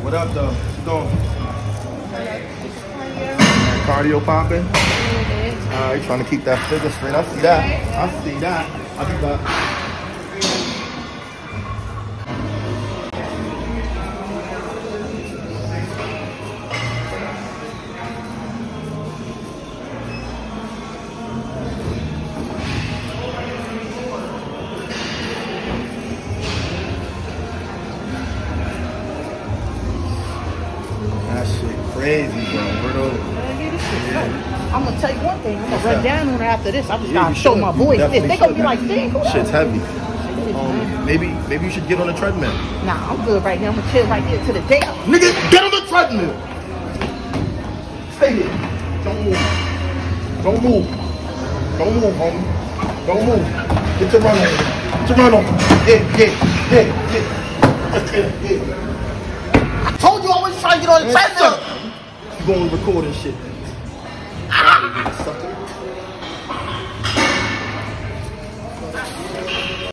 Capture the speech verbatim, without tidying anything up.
What up, though? What you doing? Cardio popping? All right, trying to keep that figure straight. I see that. I see that. I'll be back. Crazy, bro. Word over. Yeah. I'm gonna tell you one thing. I'm gonna run down on her after this. I'm just yeah, gonna show my boys this. They gonna be like, dang, cool. Shit's heavy. Um, maybe, maybe you should get on the treadmill. Nah, I'm good right here. I'm gonna chill right here to the day. Nigga, get on the treadmill. Stay here. Don't move. Don't move. Don't move, homie. Don't move. Get your run on. Get your run on. Yeah, yeah, yeah, yeah. Yeah, yeah. I told you I was trying to get on the treadmill. You going to record and shit. Ah!